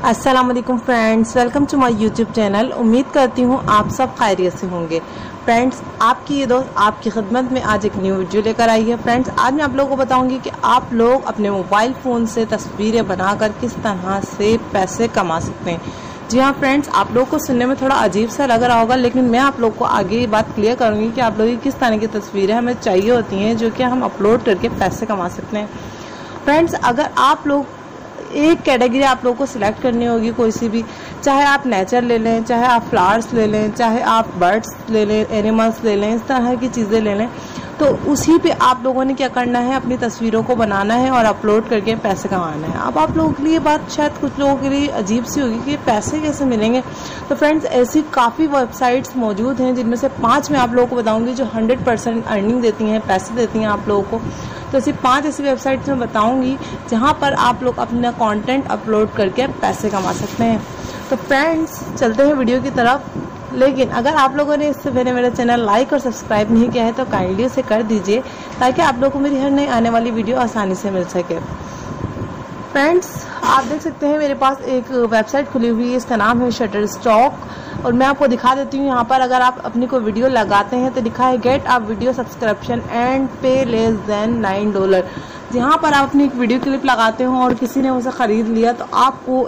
अस्सलाम वालेकुम friends, welcome to my YouTube channel. उम्मीद करती हूँ आप सब खैरियत से होंगे। फ्रेंड्स, आपकी ये दोस्त आपकी खिदमत में आज एक न्यू वीडियो लेकर आई है। फ्रेंड्स, आज मैं आप लोगों को बताऊंगी कि आप लोग अपने मोबाइल फ़ोन से तस्वीरें बनाकर किस तरह से पैसे कमा सकते हैं। जी हाँ फ्रेंड्स, आप लोगों को सुनने में थोड़ा अजीब सा लग रहा होगा, लेकिन मैं आप लोग को आगे ये बात क्लियर करूँगी कि आप लोगों की किस तरह की तस्वीरें हमें चाहिए होती हैं जो कि हम अपलोड करके पैसे कमा सकते हैं। फ्रेंड्स, अगर आप लोग एक कैटेगरी आप लोगों को सिलेक्ट करनी होगी, कोई सी भी, चाहे आप नेचर ले लें, चाहे आप फ्लावर्स ले लें, चाहे आप बर्ड्स ले लें, एनिमल्स ले लें, इस तरह की चीज़ें ले लें, तो उसी पे आप लोगों ने क्या करना है, अपनी तस्वीरों को बनाना है और अपलोड करके पैसे कमाना है। अब आप लोगों के लिए बात शायद कुछ लोगों के लिए अजीब सी होगी कि पैसे कैसे मिलेंगे। तो फ्रेंड्स, ऐसी काफ़ी वेबसाइट्स मौजूद हैं जिनमें से 5 मैं आप लोगों को बताऊँगी जो 100% अर्निंग देती हैं, पैसे देती हैं आप लोगों को। तो ऐसी 5 ऐसी वेबसाइट्स मैं बताऊंगी जहां पर आप लोग अपना कंटेंट अपलोड करके पैसे कमा सकते हैं। तो फ्रेंड्स, चलते हैं वीडियो की तरफ। लेकिन अगर आप लोगों ने इससे पहले मेरा चैनल लाइक और सब्सक्राइब नहीं किया है तो काइंडली उसे कर दीजिए, ताकि आप लोगों को मेरी हर नई आने वाली वीडियो आसानी से मिल सके। फ्रेंड्स, आप देख सकते हैं मेरे पास एक वेबसाइट खुली हुई है, इसका नाम है शटरस्टॉक, और मैं आपको दिखा देती हूँ। यहाँ पर अगर आप अपनी कोई वीडियो लगाते हैं तो लिखा है get a video subscription and pay less than $9। जहाँ पर आप अपनी एक वीडियो क्लिप लगाते हो और किसी ने उसे ख़रीद लिया तो आपको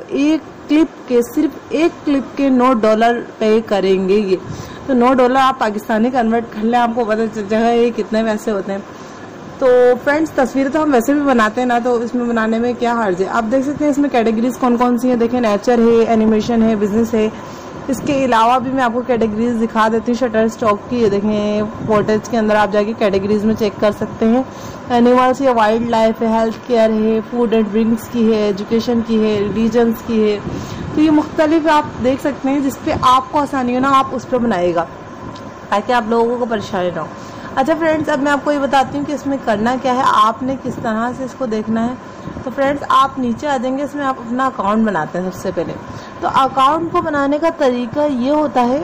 सिर्फ एक क्लिप के $9 पे करेंगे ये। तो $9 आप पाकिस्तानी कन्वर्ट कर लें, आपको पता चल जाएगा ये कितने पैसे होते हैं। तो फ्रेंड्स, तस्वीरें तो हम वैसे भी बनाते हैं ना, तो इसमें बनाने में क्या हर्ज है। आप देख सकते हैं इसमें कैटेगरीज कौन कौन सी हैं। देखें, नेचर है, एनिमेशन है, बिजनेस है। इसके अलावा भी मैं आपको कैटेगरीज दिखा देती हूँ शटरस्टॉक की। ये देखें, फोटेज के अंदर आप जाके कैटेगरीज में चेक कर सकते हैं। एनिमल्स या वाइल्ड लाइफ है, हेल्थ केयर है, फूड एंड ड्रिंक्स की है, एजुकेशन की है, रिलीजन्स की है। तो ये मुख्तलिफ आप देख सकते हैं, जिसपे आपको आसानी हो ना आप उस पर बनाइएगा, ताकि आप लोगों को परेशानी ना हो। अच्छा फ्रेंड्स, अब मैं आपको ये बताती हूँ कि इसमें करना क्या है, आपने किस तरह से इसको देखना है। तो फ्रेंड्स, आप नीचे आ जाएंगे, इसमें आप अपना अकाउंट बनाते हैं सबसे पहले। तो अकाउंट को बनाने का तरीका ये होता है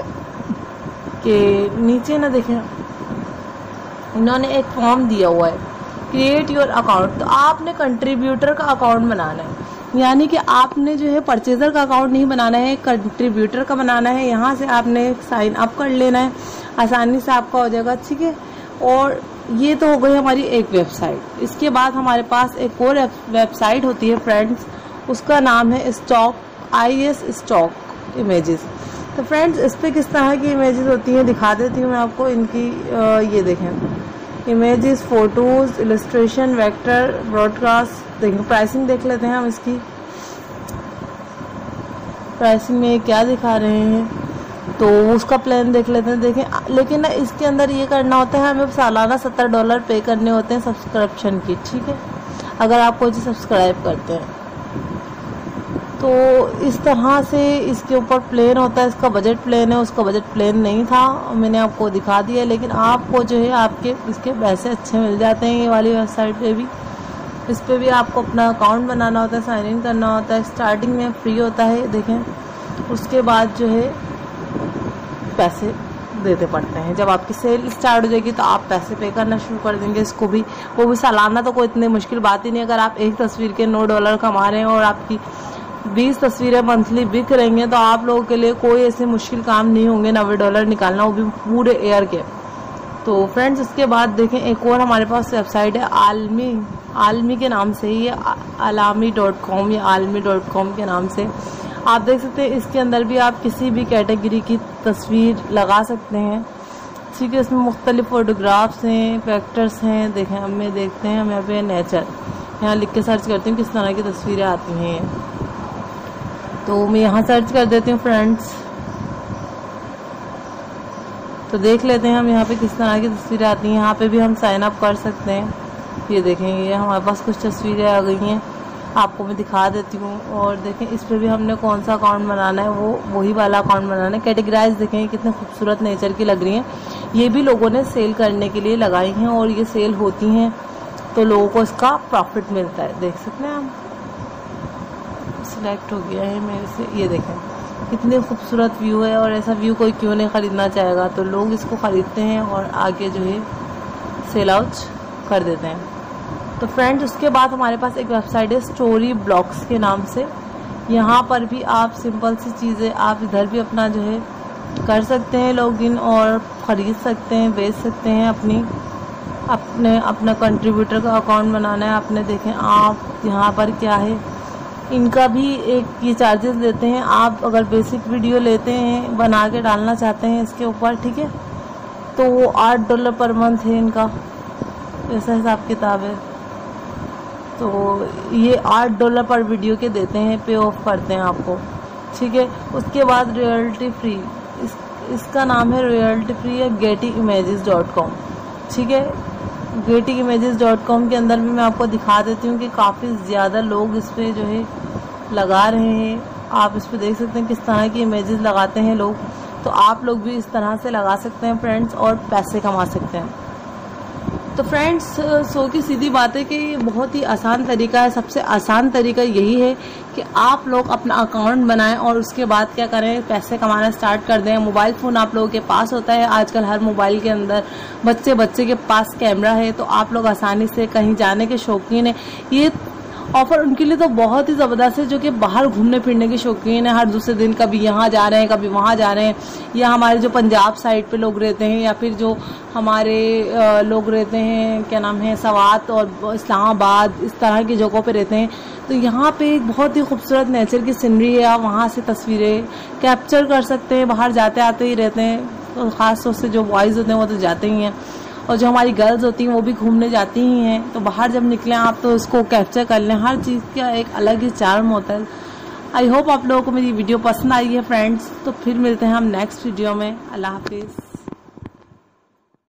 कि नीचे ना देखें, इन्होंने एक फॉर्म दिया हुआ है, क्रिएट योर अकाउंट। तो आपने कंट्रीब्यूटर का अकाउंट बनाना है, यानी कि आपने जो है परचेज़र का अकाउंट नहीं बनाना है, कंट्रीब्यूटर का बनाना है। यहाँ से आपने साइन अप कर लेना है, आसानी से आपका हो जाएगा, ठीक है। और ये तो हो गई हमारी एक वेबसाइट। इसके बाद हमारे पास एक और वेबसाइट होती है फ्रेंड्स, उसका नाम है स्टॉक, IS स्टॉक इमेजेस। तो फ्रेंड्स, इस पर किस तरह की इमेजेस होती हैं दिखा देती हूँ मैं आपको इनकी। ये देखें, images, photos, illustration, vector, broadcast. देखें, प्राइसिंग देख लेते हैं हम इसकी। प्राइसिंग में क्या दिखा रहे हैं तो उसका प्लान देख लेते हैं। देखें, लेकिन ना इसके अंदर ये करना होता है, हमें सालाना $70 पे करने होते हैं सब्सक्रिप्शन की, ठीक है, अगर आप कोई चीज़ सब्सक्राइब करते हैं। तो इस तरह से इसके ऊपर प्लान होता है, इसका बजट प्लान है, उसका बजट प्लान नहीं था, मैंने आपको दिखा दिया। लेकिन आपको जो है आपके इसके पैसे अच्छे मिल जाते हैं ये वाली वेबसाइट पे भी। इस पर भी आपको अपना अकाउंट बनाना होता है, साइन इन करना होता है। स्टार्टिंग में फ्री होता है, देखें, उसके बाद जो है पैसे देते पड़ते हैं। जब आपकी सेल स्टार्ट हो जाएगी तो आप पैसे पे करना शुरू कर देंगे इसको भी, वो भी सालाना। तो कोई इतनी मुश्किल बात ही नहीं। अगर आप एक तस्वीर के $9 कमा रहे हैं और आपकी 20 तस्वीरें मंथली बिक रही हैं तो आप लोगों के लिए कोई ऐसे मुश्किल काम नहीं होंगे $90 निकालना, वो भी पूरे एयर के। तो फ्रेंड्स, इसके बाद देखें, एक और हमारे पास वेबसाइट है आलमी के नाम से ही, alami.com या almi.com के नाम से। आप देख सकते हैं इसके अंदर भी आप किसी भी कैटेगरी की तस्वीर लगा सकते हैं, ठीक है। इसमें मुख्तलिफ फोटोग्राफ्स हैं, फैक्टर्स हैं। देखें, हमें देखते हैं, हम यहाँ पे नेचर यहाँ लिख के सर्च करती हूँ किस तरह की तस्वीरें आती हैं। तो मैं यहाँ सर्च कर देती हूँ फ्रेंड्स, तो देख लेते हैं हम यहाँ पे किस तरह की तस्वीरें आती हैं। यहाँ पे भी हम साइन अप कर सकते हैं। ये देखें, ये हमारे पास कुछ तस्वीरें आ गई हैं, आपको मैं दिखा देती हूँ। और देखें, इस पर भी हमने कौन सा अकाउंट बनाना है, वही वाला अकाउंट बनाना है। कैटेगराइज देखें कितने खूबसूरत नेचर की लग रही हैं। ये भी लोगों ने सेल करने के लिए लगाई हैं और ये सेल होती हैं तो लोगों को इसका प्रॉफिट मिलता है। देख सकते हैं, हम सिलेक्ट हो गया है मेरे से। ये देखें कितनी खूबसूरत व्यू है, और ऐसा व्यू कोई क्यों नहीं ख़रीदना चाहेगा। तो लोग इसको ख़रीदते हैं और आगे जो है सेल आउट कर देते हैं। तो फ्रेंड्स, उसके बाद हमारे पास एक वेबसाइट है स्टोरी ब्लॉक्स के नाम से। यहाँ पर भी आप सिंपल सी चीज़ें आप इधर भी अपना जो है कर सकते हैं लॉगिन और ख़रीद सकते हैं, बेच सकते हैं। अपना कंट्रीब्यूटर का अकाउंट बनाना है आपने। देखें आप यहाँ पर क्या है, इनका भी एक ये चार्जेस लेते हैं। आप अगर बेसिक वीडियो लेते हैं बना के डालना चाहते हैं इसके ऊपर, ठीक है, तो वो $8 पर मंथ है इनका, ऐसा हिसाब किताब है। तो ये $8 पर वीडियो के देते हैं, पे ऑफ करते हैं आपको, ठीक है। उसके बाद रॉयल्टी फ्री, इसका नाम है रॉयल्टी फ्री है gettyimages.com, ठीक है। gettyimages.com के अंदर भी मैं आपको दिखा देती हूँ कि काफ़ी ज़्यादा लोग इस पर जो है लगा रहे हैं। आप इस पर देख सकते हैं किस तरह की इमेजेस लगाते हैं लोग, तो आप लोग भी इस तरह से लगा सकते हैं फ्रेंड्स और पैसे कमा सकते हैं। तो फ्रेंड्स सो की सीधी बात है कि ये बहुत ही आसान तरीका है। सबसे आसान तरीका यही है कि आप लोग अपना अकाउंट बनाएं और उसके बाद क्या करें, पैसे कमाना स्टार्ट कर दें। मोबाइल फ़ोन आप लोगों के पास होता है, आजकल हर मोबाइल के अंदर बच्चे के पास कैमरा है, तो आप लोग आसानी से कहीं जाने के शौकीन है। ये ऑफ़र उनके लिए तो बहुत ही ज़बरदस्त है जो कि बाहर घूमने फिरने के शौकीन है। हर दूसरे दिन कभी यहाँ जा रहे हैं, कभी वहाँ जा रहे हैं, या हमारे जो पंजाब साइड पे लोग रहते हैं, या फिर जो हमारे लोग रहते हैं, क्या नाम है, सवात और इस्लामाबाद, इस तरह की जगहों पे रहते हैं। तो यहाँ पे एक बहुत ही खूबसूरत नेचर की सीनरी है, आप वहाँ से तस्वीरें कैप्चर कर सकते हैं। बाहर जाते आते ही रहते हैं, तो ख़ास तौर से जो बॉयज़ होते हैं वो तो जाते ही हैं, और जो हमारी गर्ल्स होती हैं वो भी घूमने जाती ही हैं। तो बाहर जब निकलें आप तो इसको कैप्चर कर लें, हर चीज़ का एक अलग ही चार्म होता है। आई होप आप लोगों को मेरी वीडियो पसंद आई है फ्रेंड्स। तो फिर मिलते हैं हम नेक्स्ट वीडियो में। अल्लाह हाफिज़।